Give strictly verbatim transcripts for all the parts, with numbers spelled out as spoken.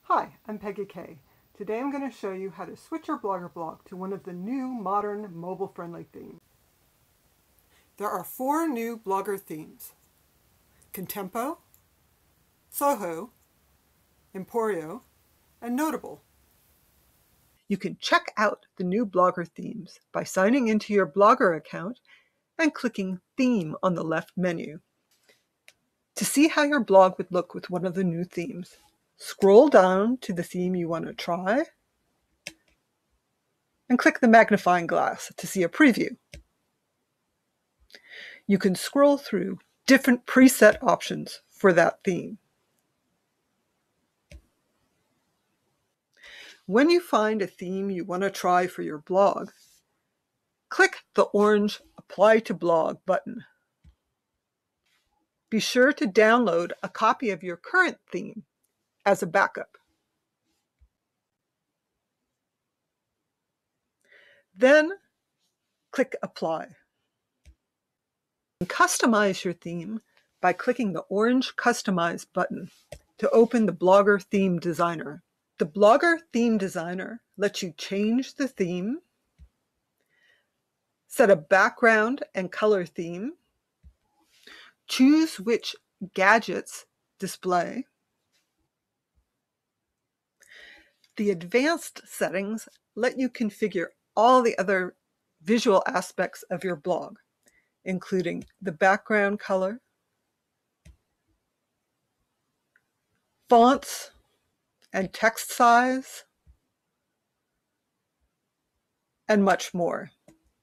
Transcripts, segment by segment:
Hi, I'm Peggy Kay. Today I'm going to show you how to switch your Blogger blog to one of the new modern mobile-friendly themes. There are four new Blogger themes: Contempo, Soho, Emporio, and Notable. You can check out the new Blogger themes by signing into your Blogger account and clicking Theme on the left menu. To see how your blog would look with one of the new themes, scroll down to the theme you want to try and click the magnifying glass to see a preview. You can scroll through different preset options for that theme. When you find a theme you want to try for your blog, click the orange Apply to Blog button. Be sure to download a copy of your current theme as a backup. Then click Apply. Customize your theme by clicking the orange Customize button to open the Blogger Theme Designer. The Blogger Theme Designer lets you change the theme, set a background and color theme, choose which gadgets display. The advanced settings let you configure all the other visual aspects of your blog, including the background color, fonts and text size, and much more.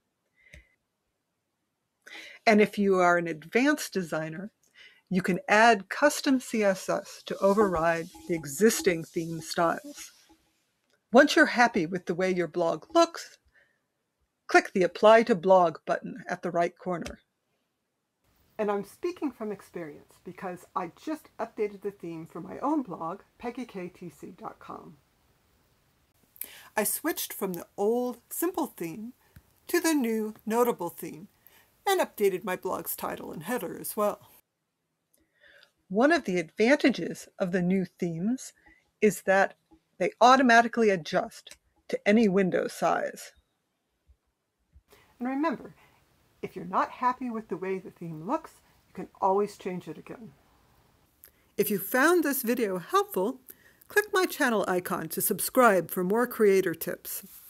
And if you are an advanced designer, you can add custom C S S to override the existing theme styles. Once you're happy with the way your blog looks, click the Apply to Blog button at the right corner. And I'm speaking from experience because I just updated the theme for my own blog, peggy k t c dot com. I switched from the old simple theme to the new Notable theme and updated my blog's title and header as well. One of the advantages of the new themes is that they automatically adjust to any window size. And remember, if you're not happy with the way the theme looks, you can always change it again. If you found this video helpful, click my channel icon to subscribe for more creator tips.